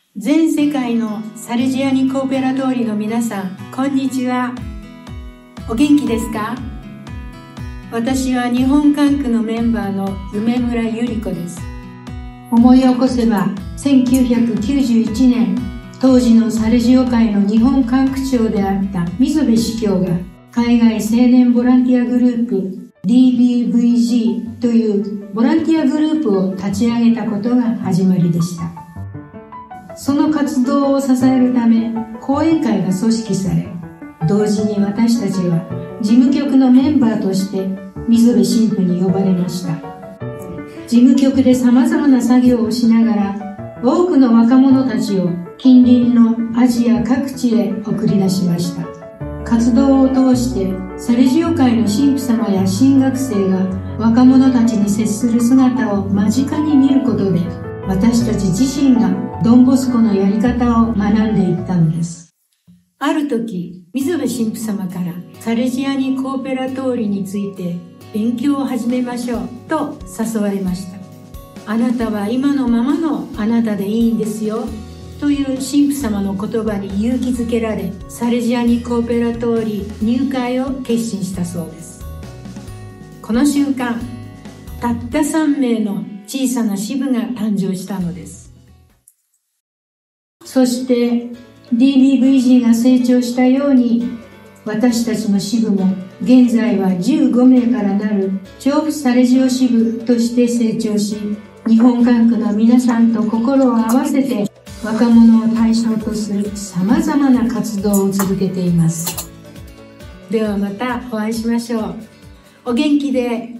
全世界のサルジアニコーペラ通りの皆さん、こんにちは。お元気ですか？私は日本管区のメンバーの梅村ゆり子です。思い起こせば1991年、当時のサルジオ会の日本管区長であった溝部司教が海外青年ボランティアグループ DBVG というボランティアグループを立ち上げたことが始まりでした。その活動を支えるため講演会が組織され、同時に私たちは事務局のメンバーとして溝部神父に呼ばれました。事務局で様々な作業をしながら、多くの若者たちを近隣のアジア各地へ送り出しました。活動を通してサルジオ会の神父様や神学生が若者たちに接する姿を間近に見ることで、私たち自身がドンボスコのやり方を学んでいったのです。ある時、溝部神父様からサルジアニコーペラ通りについて勉強を始めましょうと誘われました。あなたは今のままのあなたでいいんですよという神父様の言葉に勇気づけられ、サルジアニコーペラ通り入会を決心したそうです。この瞬間、たった3名の小さな支部が誕生したのです。そして DBVG が成長したように、私たちの支部も現在は15名からなる調布サルジオ支部として成長し、日本管区の皆さんと心を合わせて若者を対象とする様々な活動を続けています。ではまたお会いしましょう。お元気で。